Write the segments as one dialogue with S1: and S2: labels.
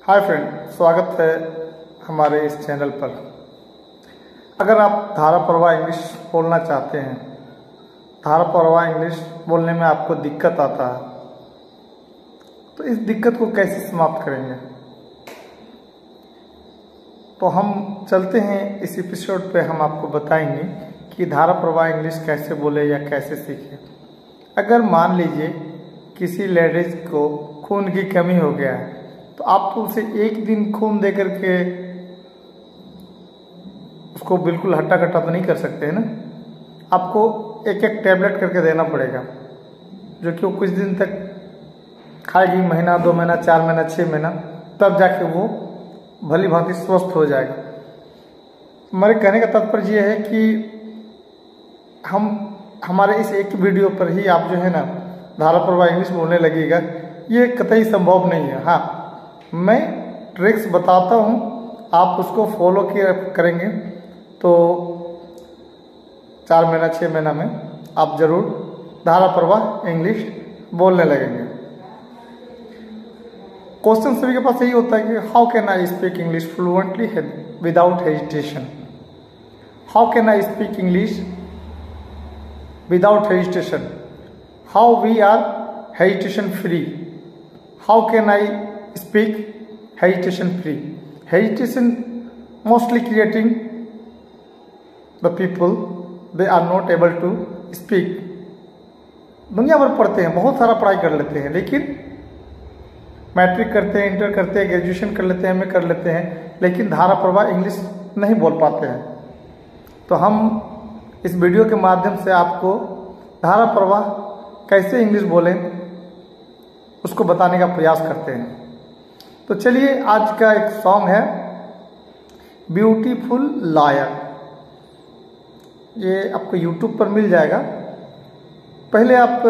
S1: Hi friend, स्वागत है हमारे इस चैनल पर। अगर आप धारा प्रवाह इंग्लिश बोलना चाहते हैं, धारा प्रवाह इंग्लिश बोलने में आपको दिक्कत आता है, तो इस दिक्कत को कैसे समाप्त करेंगे? तो हम चलते हैं इस एपिसोड पे, हम आपको बताएंगे कि धारा प्रवाह इंग्लिश कैसे बोले या कैसे सीखें। अगर मान लीजिए किसी लेडीज को खून की कमी हो गया है, तो आप तो उसे एक दिन खून दे करके उसको बिल्कुल हट्टा कट्टा तो नहीं कर सकते हैं ना। आपको एक एक टैबलेट करके देना पड़ेगा, जो कि वो कुछ दिन तक खाएगी, महीना, 2 महीना, 4 महीना, 6 महीना, तब जाके वो भली भांति स्वस्थ हो जाएगा। हमारे कहने का तात्पर्य यह है कि हमारे इस एक वीडियो पर ही आप जो है ना धारा प्रवाह इंग्लिश बोलने लगेगा, ये कतई संभव नहीं है। हाँ, मैं ट्रिक्स बताता हूँ, आप उसको फॉलो करेंगे तो 4 महीना 6 महीना में आप जरूर धारा प्रवाह इंग्लिश बोलने लगेंगे। क्वेश्चन सभी के पास यही होता है कि how can I speak English fluently without hesitation. How can I speak English without hesitation? How we are hesitation free? How can I speak hesitation free? Hesitation mostly creating the people, they are not able to speak. दुनिया भर पढ़ते हैं, बहुत सारा पढ़ाई कर लेते हैं, लेकिन मैट्रिक करते हैं, इंटर करते हैं, ग्रेजुएशन कर लेते हैं, एमए कर लेते हैं, लेकिन धारा प्रवाह इंग्लिश नहीं बोल पाते हैं। तो हम इस वीडियो के माध्यम से आपको धारा प्रवाह कैसे इंग्लिश बोलें उसको बताने का प्रयास करते हैं। तो चलिए, आज का एक सॉन्ग है ब्यूटीफुल लायर। ये आपको YouTube पर मिल जाएगा। पहले आप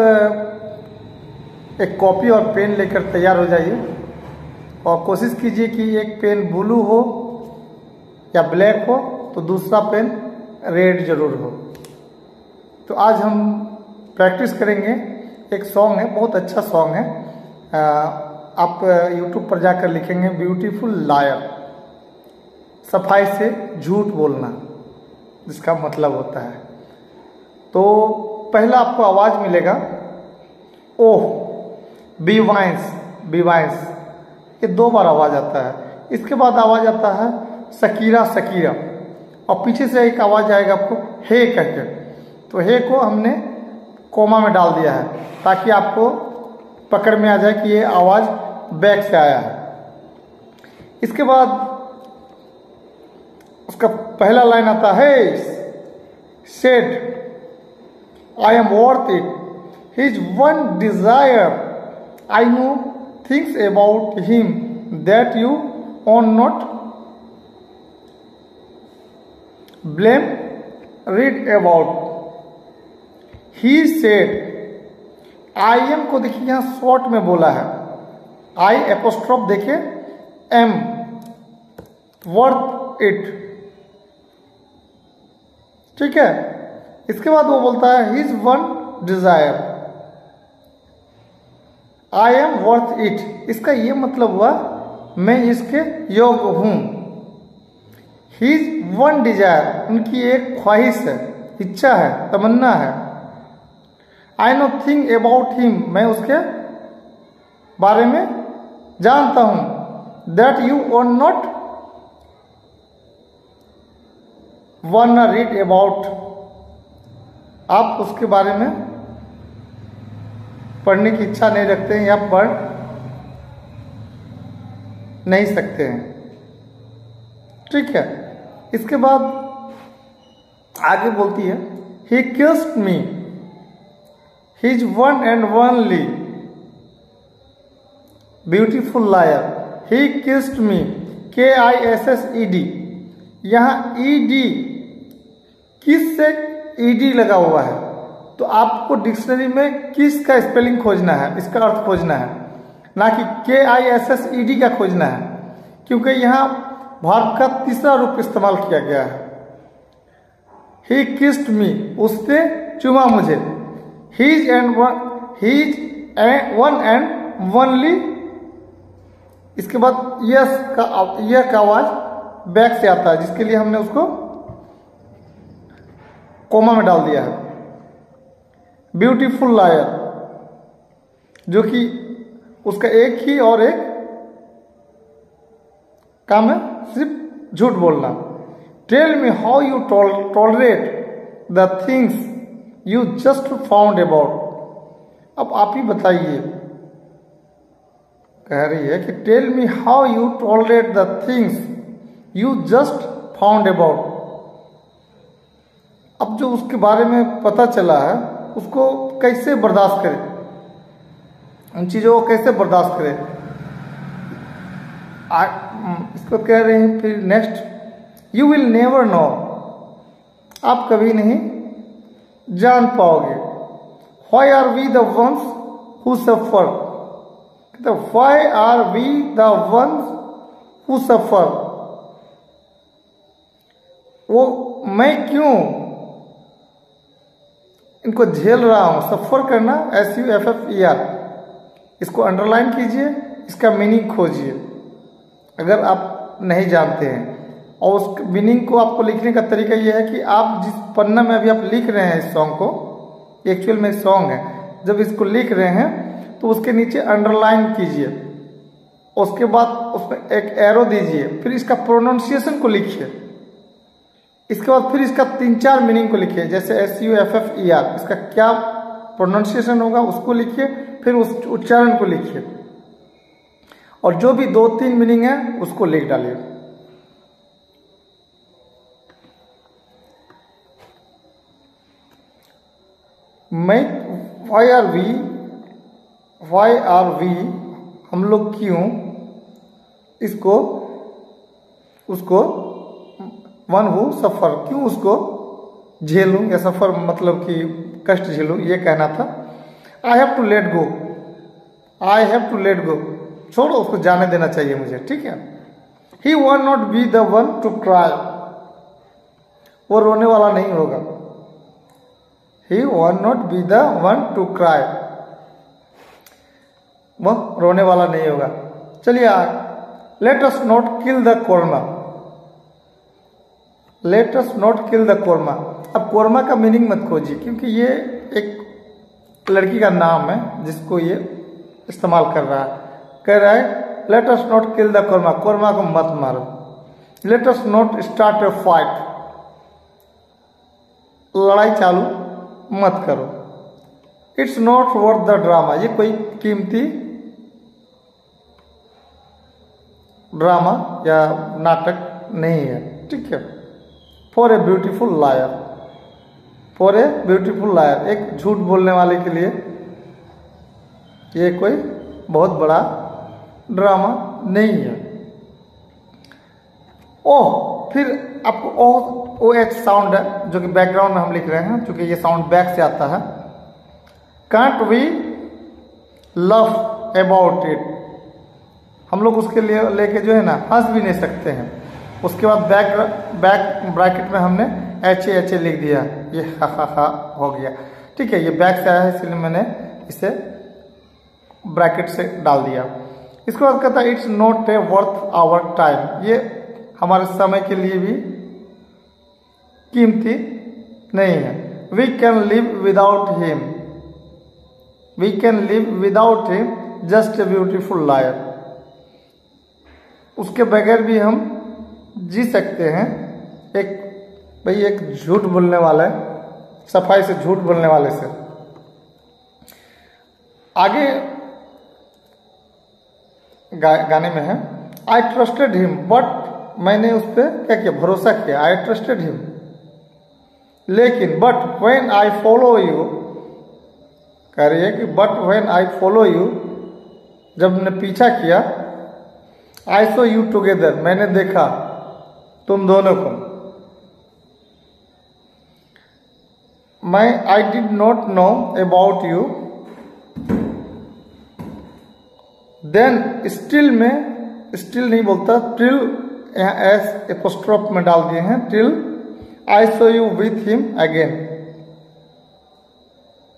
S1: एक कॉपी और पेन लेकर तैयार हो जाइए और कोशिश कीजिए कि एक पेन ब्लू हो या ब्लैक हो, तो दूसरा पेन रेड जरूर हो। तो आज हम प्रैक्टिस करेंगे। एक सॉन्ग है, बहुत अच्छा सॉन्ग है। आप YouTube पर जाकर लिखेंगे ब्यूटीफुल लायर, सफाई से झूठ बोलना, जिसका मतलब होता है। तो पहला आपको आवाज मिलेगा ओह, बीवाइंस, बीवाइंस, ये 2 बार आवाज आता है। इसके बाद आवाज आता है सकीरा, सकीरा, और पीछे से एक आवाज आएगा आपको हे करके। तो हे को हमने कोमा में डाल दिया है ताकि आपको पकड़ में आ जाए कि ये आवाज बैक से आया है। इसके बाद उसका पहला लाइन आता है said I am worth it, his one desire, I know things about him that you on not blame read about. He said, I am को देखिए यहां शॉर्ट में बोला है, आई एपोस्ट्रोफ देखिए एम, वर्थ इट, ठीक है। इसके बाद वो बोलता है his one desire, I am worth it. इसका ये मतलब हुआ मैं इसके योग्य हूं। हिज वन डिजायर, उनकी एक ख्वाहिश है, इच्छा है, तमन्ना है। I know thing about him, मैं उसके बारे में जानता हूं। That you are not one read about, आप उसके बारे में पढ़ने की इच्छा नहीं रखते हैं या पढ़ नहीं सकते हैं, ठीक है। इसके बाद आगे बोलती है he kissed me, his one and only beautiful liar, he kissed me, KISSED, यहां ED, किस से ED लगा हुआ है, तो आपको डिक्शनरी में किस का स्पेलिंग खोजना है, इसका अर्थ खोजना है, ना कि KISSED का खोजना है, क्योंकि यहां वर्ब का तीसरा रूप इस्तेमाल किया गया है। ही किस्ड मी, उसने चुमा मुझे। हिज वन एंड ओनली इसके बाद यह का आवाज बैक से आता है, जिसके लिए हमने उसको कोमा में डाल दिया है। ब्यूटीफुल लायर, जो कि उसका एक ही और एक काम है, सिर्फ झूठ बोलना। Tell me how you tolerate the things you just found about. अब आप ही बताइए, कह रही है कि tell me how you tolerate the things you just found about. अब जो उसके बारे में पता चला है उसको कैसे बर्दाश्त करें, उन चीजों को कैसे बर्दाश्त करें। इसको कह रहे हैं फिर next, you will never know, आप कभी नहीं जान पाओगे। Why are we the ones who suffer, why are we the ones who suffer, वो मैं क्यों इनको झेल रहा हूं। सफर करना SUFFER, इसको अंडरलाइन कीजिए, इसका मीनिंग खोजिए अगर आप नहीं जानते हैं। और उस मीनिंग को आपको लिखने का तरीका यह है कि आप जिस पन्ना में अभी आप लिख रहे हैं इस सॉन्ग को, एक्चुअल में सॉन्ग है, जब इसको लिख रहे हैं तो उसके नीचे अंडरलाइन कीजिए, उसके बाद उसमें एक एरो दीजिए, फिर इसका प्रोनाउंसिएशन को लिखिए, इसके बाद फिर इसका 3-4 मीनिंग को लिखिए। जैसे SUFFER, इसका क्या प्रोनाउंसिएशन होगा उसको लिखिए, फिर उस उच्चारण को लिखिए, और जो भी 2-3 मीनिंग है उसको लिख डालिए। मैं वाई आर वी, हम लोग क्यों, इसको उसको वन हु सफर, क्यों उसको झेलूं, या सफर मतलब कि कष्ट झेलूं, ये कहना था। I have to let go, I have to let go, छोड़ो उसको जाने देना चाहिए मुझे, ठीक है। He will not be the one to cry, वो रोने वाला नहीं होगा। He will not be the one to cry, वह रोने वाला नहीं होगा। चलिए, let us not kill the karma, let us not kill the karma. अब कोरमा का मीनिंग मत खोजिए, क्योंकि ये एक लड़की का नाम है जिसको ये इस्तेमाल कर रहा है। कह रहा है let us not kill the karma, karma को मत मारो। Let us not start a fight, लड़ाई चालू मत करो। It's not worth the drama, ये कोई कीमती ड्रामा या नाटक नहीं है, ठीक है। For a beautiful liar, for a beautiful liar, एक झूठ बोलने वाले के लिए ये कोई बहुत बड़ा ड्रामा नहीं है। ओह, फिर आपको OH साउंड है जो कि बैकग्राउंड में हम लिख रहे हैं, चूंकि ये साउंड बैक से आता है। Can't we love about it, हम लोग उसके लिए लेके जो है ना हंस भी नहीं सकते हैं। उसके बाद बैक ब्रैकेट में हमने HA लिख दिया, ये हा हो गया, ठीक है। ये बैक से आया है इसलिए मैंने इसे ब्रैकेट से डाल दिया। इसके बाद कहता है it's not a worth our time, ये हमारे समय के लिए भी कीमती नहीं है। We can live without him, we can live without him, just a beautiful liar, उसके बगैर भी हम जी सकते हैं। एक झूठ बोलने वाला है, सफाई से झूठ बोलने वाले से। आगे गाने में है आई ट्रस्टेड हिम, बट मैंने उस पर क्या किया, भरोसा किया। आई ट्रस्टेड हिम, लेकिन but when I follow you, कह रही है कि but when I follow you, जब मैंने पीछा किया, आई सो यू टुगेदर, मैंने देखा तुम दोनों को। मैं I did not know about you, then still में, स्टिल नहीं बोलता, टिल यहाँ एस एपोस्ट्रोफ में डाल दिए हैं, till I saw you with him again.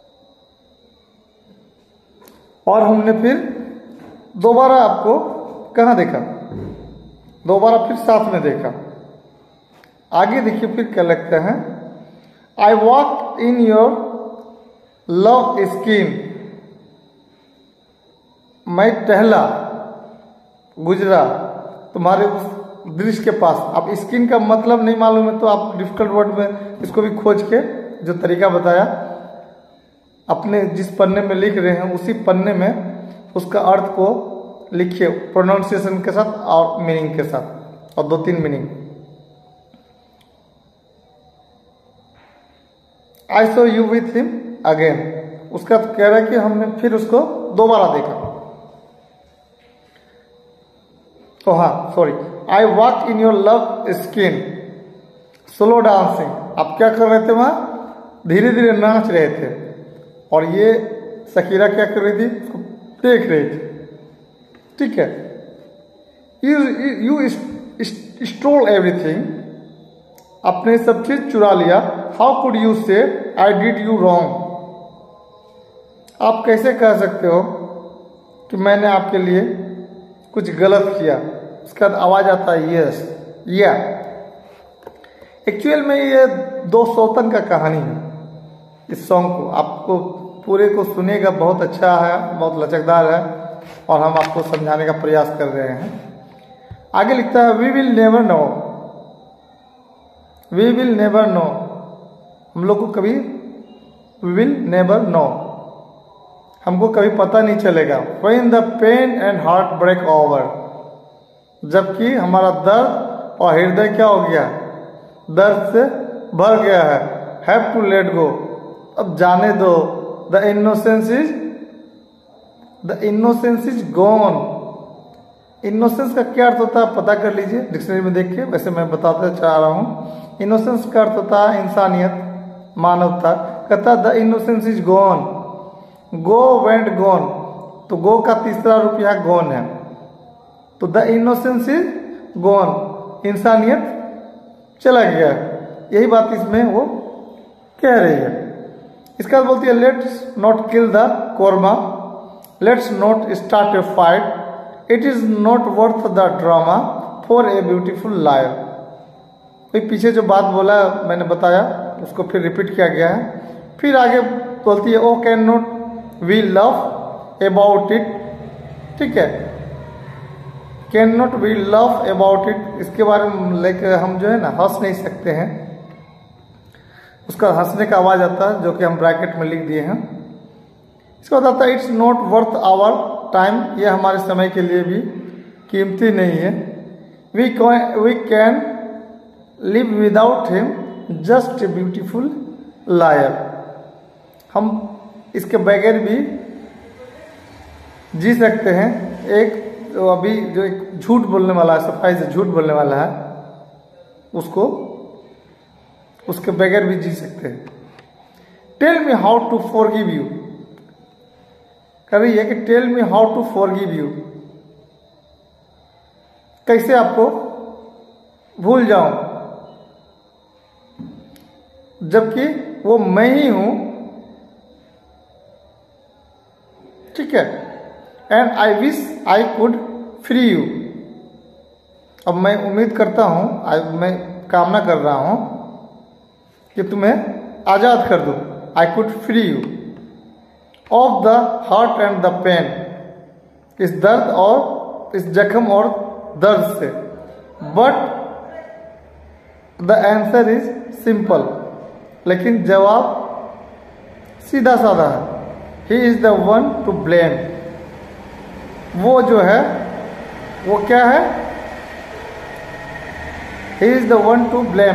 S1: और हमने फिर दोबारा आपको कहाँ देखा, दोबारा फिर साथ में देखा। आगे देखिए फिर क्या लगता है, I walk in your love skin, मैं टहला गुजरा तुम्हारे उस दृश्य के पास। अब स्किन का मतलब नहीं मालूम है तो आप डिफिकल्ट वर्ड में इसको भी खोज के जो तरीका बताया अपने जिस पन्ने में लिख रहे हैं उसी पन्ने में उसका अर्थ को लिखिए प्रोनाउंसिएशन के साथ और मीनिंग के साथ, और 2-3 meaning. I saw you with him again, उसका तो कह रहा है कि हमने फिर उसको दोबारा देखा। तो हाँ sorry, I walk in your love skin, slow dancing, आप क्या कर रहे थे वहां, धीरे धीरे नाच रहे थे, और ये शकीरा क्या कर रही थी, उसको देख रही थी। ठीक है, यू स्टोल एवरीथिंग, आपने सब चीज चुरा लिया। हाउ कुड यू से आई डिड यू रॉन्ग, आप कैसे कह सकते हो कि मैंने आपके लिए कुछ गलत किया। उसके बाद आवाज आता है यस या। एक्चुअल में ये 2 सौतन का कहानी है। इस सॉन्ग को आपको पूरे को सुनेगा, बहुत अच्छा है, बहुत लचकदार है, और हम आपको समझाने का प्रयास कर रहे हैं। आगे लिखता है we will never know, we will never know, हम लोग को कभी, वी विल नेवर नो, हमको कभी पता नहीं चलेगा। When the pain and heart break over, जबकि हमारा दर्द और हृदय क्या हो गया, दर्द से भर गया है। हैव टू लेट गो, अब जाने दो। The innocence is gone, innocence का क्या अर्थ होता है पता कर लीजिए डिक्शनरी में देख के, वैसे मैं बताता चाह रहा हूँ। इनोसेंस का अर्थ होता है इंसानियत, मानवता। कहता the innocence is gone, go went gone, तो गो का तीसरा रूप यहाँ गॉन है, तो द इनोसेंस इज गॉन, इंसानियत चला गया। यही बात इसमें वो कह रही है। इसके बाद बोलती है let's not kill the karma, let's not start a fight, it is not worth the drama for a beautiful life. पीछे जो बात बोला मैंने बताया उसको फिर रिपीट किया गया है। फिर आगे बोलती है oh can not we love about it, ठीक है, can not we love about it, इसके बारे में लेकर हम जो है ना हंस नहीं सकते हैं। उसका हंसने का आवाज आता है जो कि हम ब्रैकेट में लिख दिए हैं। इसका बाद आता है it's not worth our time, ये हमारे समय के लिए भी कीमती नहीं है। We can live without him just a beautiful liar, हम इसके बगैर भी जी सकते हैं। एक तो अभी जो एक झूठ बोलने वाला है, सफाई से झूठ बोलने वाला है, उसको उसके बगैर भी जी सकते हैं। Tell me how to forgive you, कह रही है कि tell me how to forgive you, कैसे आपको भूल जाऊं, जबकि वो मैं ही हूं। ठीक है, and I wish I could free you, अब मैं उम्मीद करता हूं, मैं कामना कर रहा हूं कि तुम्हें आजाद कर दूं। I could free you of the heart and the pain, इस दर्द और इस जख्म और दर्द से। But the answer is simple, लेकिन जवाब सीधा साधा है। He is the one to blame, वो जो है वो क्या है, he is the one to blame.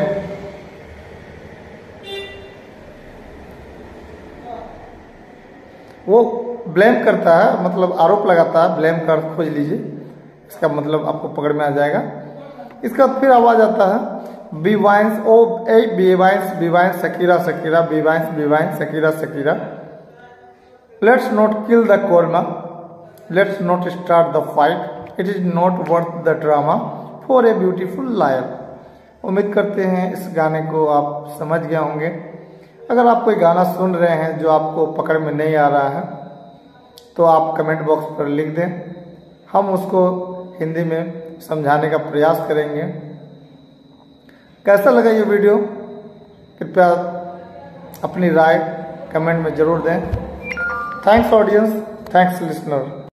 S1: वो ब्लेम करता है, मतलब आरोप लगाता है, ब्लेम कर खोज लीजिए, इसका मतलब आपको पकड़ में आ जाएगा। इसका फिर आवाज आता है बीवाइंस ओ ए Beyonce Beyonce Shakira Shakira Beyonce Beyonce Shakira Shakira. Let's not kill the karma, let's not start the fight, it is not worth the drama for a beautiful life. उम्मीद करते हैं इस गाने को आप समझ गए होंगे। अगर आप कोई गाना सुन रहे हैं जो आपको पकड़ में नहीं आ रहा है तो आप कमेंट बॉक्स पर लिख दें, हम उसको हिंदी में समझाने का प्रयास करेंगे। कैसा लगा ये वीडियो, कृपया अपनी राय कमेंट में जरूर दें। Thanks audience, thanks listener.